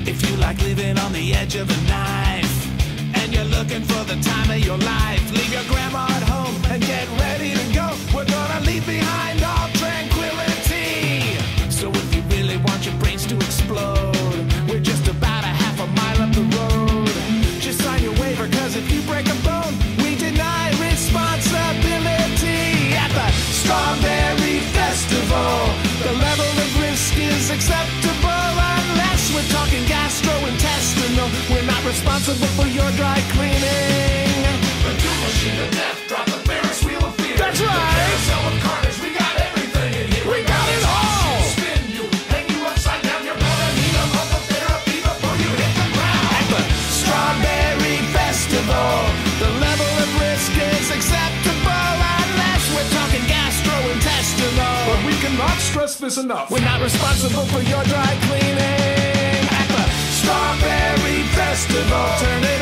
If you like living on the edge of a knife and you're looking for the time of your life, leave your grandma at home and get ready to go. We're gonna leave behind all tranquility. So if you really want your brains to explode, we're just about a half a mile up the road. Just sign your waiver, cause if you break a bone, we deny responsibility. At the Strawberry Festival, the level of risk is acceptable unless we're talking gastrointestinal. We're not responsible for your dry cleaning. The doom machine of death, drop the Ferris wheel of fear. That's right. Carousel of carnage, we got everything in here. We got it all. Spin you, hang you upside down. You're gonna need a month of therapy before you hit the ground. At the Strawberry Festival, the level of risk is acceptable unless we're talking gastrointestinal. But we cannot stress this enough. We're not responsible for your dry cleaning. At the Strawberry Festival, turn it